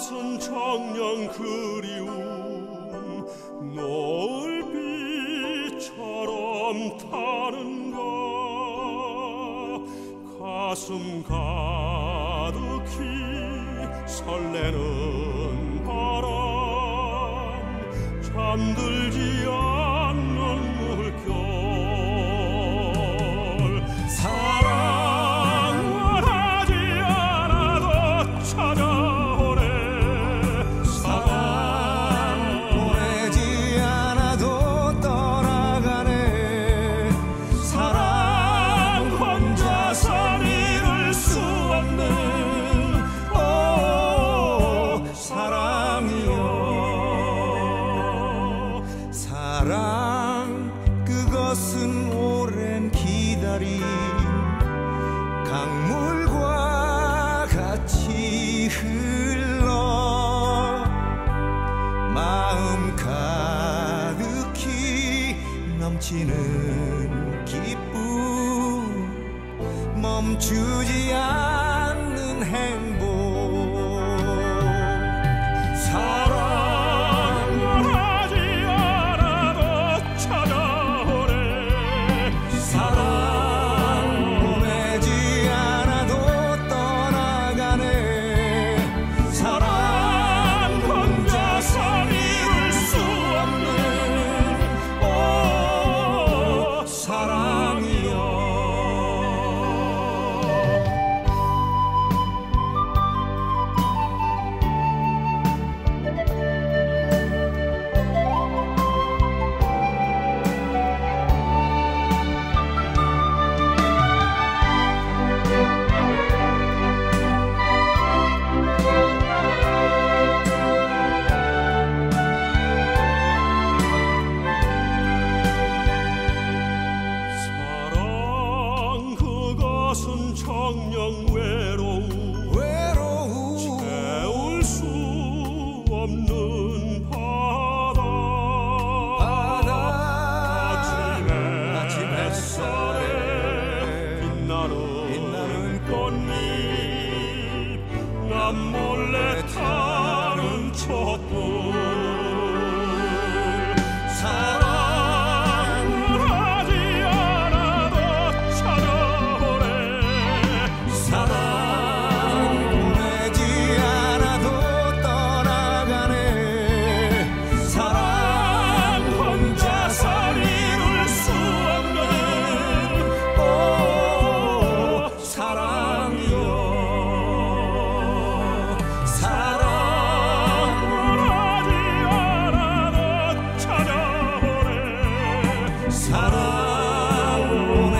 그것은 정녕 그리움 노을비처럼 타는가 가슴 가득히 설레는 바람 잠들지 않는 물결 사랑을 하지 않아도 찾아오네 사랑 보내지 않아도 떠나가네 사랑 혼자선 이룰 수 없는 사랑이여 사랑 그것은 오랜 기다림 강물과 같이 흘러 마음 가득히 넘치는 기쁨 멈추지 않는 행복 사랑을 하지 않아도 찾아오네 사랑 보내지 않아도 떠나가네 사랑 혼자선 이룰 수 없는 사랑이여 사랑 그것은 정녕 외로움 채울 수 없는 바다 아침 햇살에 빛나는 꽃잎 남몰래 타는 촛불 사랑을 하지 않아도 찾아오네 사랑 보내지 않아도 떠나가네 사랑 혼자서 이룰 수 없는 사랑이여 사랑을 하지 않아도 찾아오네 사랑